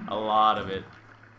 A lot of it.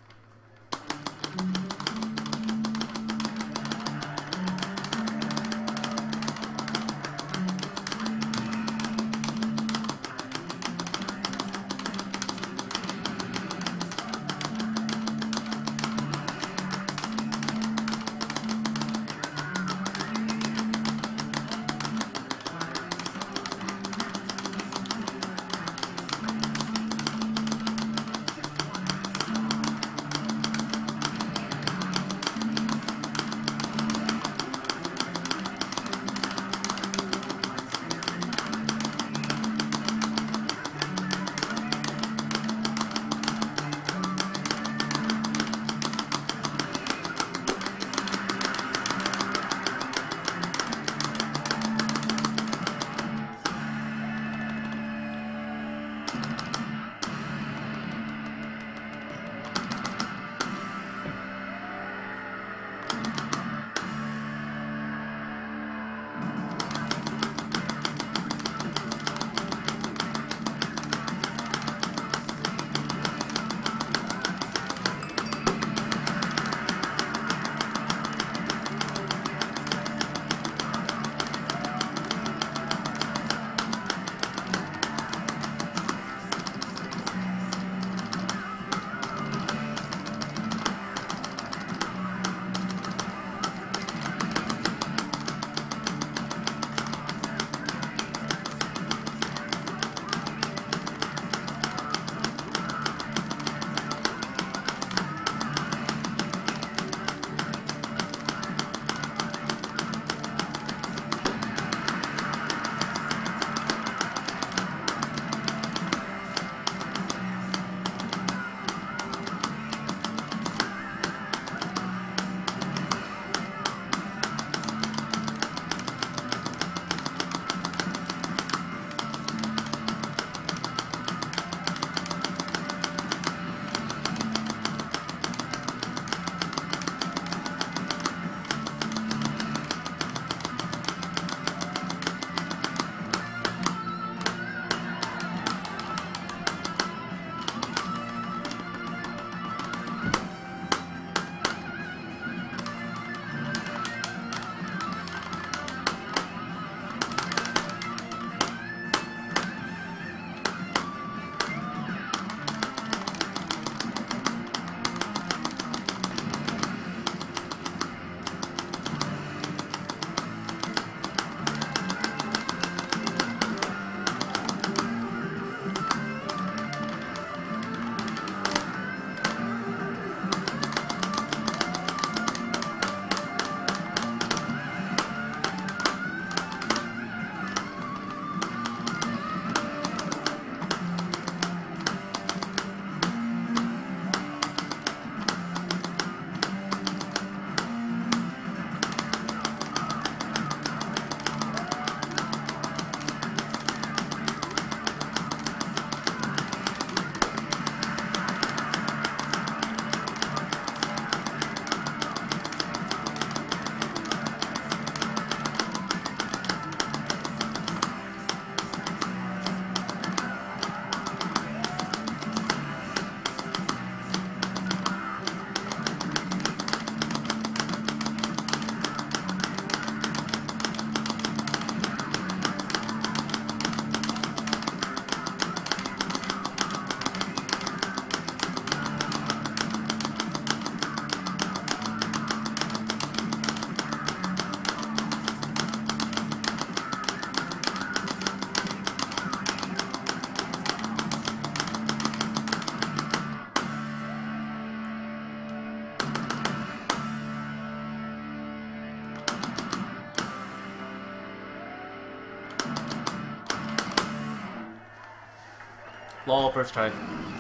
Lol, first try.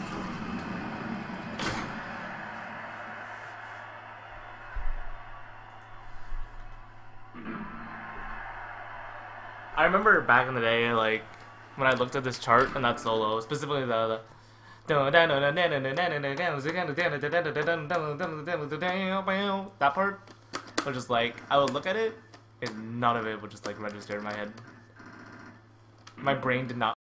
I remember back in the day, like, when I looked at this chart and that solo, specifically the that part was just like, I would look at it and none of it would just like register in my head. My brain did not